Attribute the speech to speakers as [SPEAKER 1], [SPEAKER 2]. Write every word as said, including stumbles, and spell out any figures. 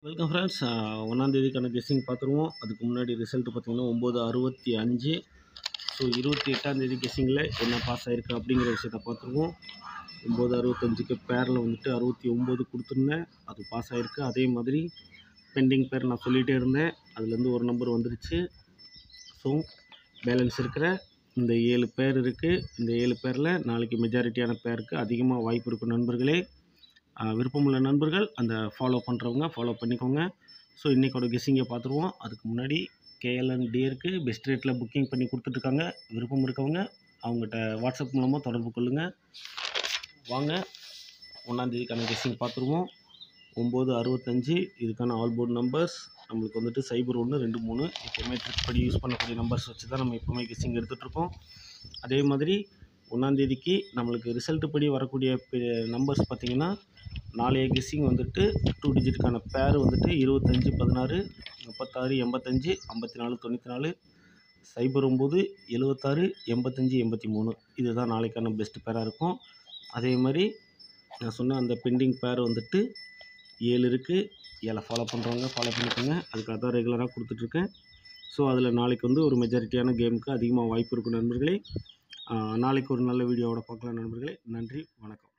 [SPEAKER 1] Welcome friends. ஒன்றாந்தேதிக்கான guessing பார்த்துருவோம். அதுக்கு முன்னாடி ரிசல்ட் பார்த்திங்கன்னா ஒம்பது அறுபத்தி அஞ்சு. ஸோ இருபத்தி எட்டாந்தேதி கெஸ்ஸிங்கில் என்ன பாஸ் ஆகிருக்கு அப்படிங்கிற விஷயத்த பார்த்துருவோம். ஒம்பது அறுபத்தஞ்சுக்கு பேரில் வந்துட்டு அறுபத்தி ஒம்பது கொடுத்துருந்தேன், அது பாஸ் ஆகிருக்கு. அதே மாதிரி பெண்டிங் பேர் நான் சொல்லிகிட்டே இருந்தேன், அதுலேருந்து ஒரு நம்பர் வந்துருச்சு. ஸோ பேலன்ஸ் இருக்கிற இந்த ஏழு பேர் இருக்குது. இந்த ஏழு பேரில் நாளைக்கு மெஜாரிட்டியான பேருக்கு அதிகமாக வாய்ப்பு இருக்கும் நண்பர்களே. விருப்பமுள்ள நண்பர்கள் அந்த ஃபாலோ பண்ணுறவங்க ஃபாலோ பண்ணிக்கோங்க. ஸோ இன்றைக்கோட கெஸ்ஸிங்கை பார்த்துருவோம். அதுக்கு முன்னாடி கேஎல்என் டியருக்கு பெஸ்ட் ரேட்டில் புக்கிங் பண்ணி கொடுத்துட்ருக்காங்க. விருப்பம் இருக்கவங்க அவங்ககிட்ட வாட்ஸ்அப் மூலமாக தொடர்பு கொள்ளுங்கள். வாங்க ஒன்றாந்தேதிக்கான கெஸ்ஸிங் பார்த்துருவோம். ஒம்பது அறுபத்தஞ்சு இதுக்கான ஆல் போர்டு நம்பர்ஸ் நம்மளுக்கு வந்துட்டு சைபர் ஒன்று ரெண்டு மூணு எப்போவுமே ட்ரிக் படி யூஸ் பண்ணக்கூடிய நம்பர்ஸ் வச்சு தான் நம்ம எப்போவுமே கெஸ்ஸிங் எடுத்துகிட்ருக்கோம். அதே மாதிரி ஒன்றாந்தேதிக்கு நம்மளுக்கு ரிசல்ட்டு படி வரக்கூடிய நம்பர்ஸ் பார்த்திங்கன்னா நாளைய கெஸ்ஸிங் வந்துட்டு டூ டிஜிட்டுக்கான பேர் வந்துட்டு இருபத்தஞ்சி பதினாறு முப்பத்தாறு எண்பத்தஞ்சு ஐம்பத்தி நாலு தொண்ணூற்றி நாலு சைபர் ஒம்பது எழுபத்தாறு எண்பத்தஞ்சு எண்பத்தி மூணு இதுதான் நாளைக்கான பெஸ்ட்டு பேராக இருக்கும். அதே மாதிரி நான் சொன்ன அந்த பெண்டிங் பேர் வந்துட்டு ஏழு இருக்குது. ஏழை ஃபாலோ பண்ணுறவங்க ஃபாலோ பண்ணிக்கோங்க. அதுக்காக தான் ரெகுலராக கொடுத்துட்ருக்கேன். ஸோ அதில் நாளைக்கு வந்து ஒரு மெஜாரிட்டியான கேமுக்கு அதிகமாக வாய்ப்பு இருக்கும் நண்பர்களே. நாளைக்கு ஒரு நல்ல வீடியோவோட பார்க்கலாம் நண்பர்களே. நன்றி, வணக்கம்.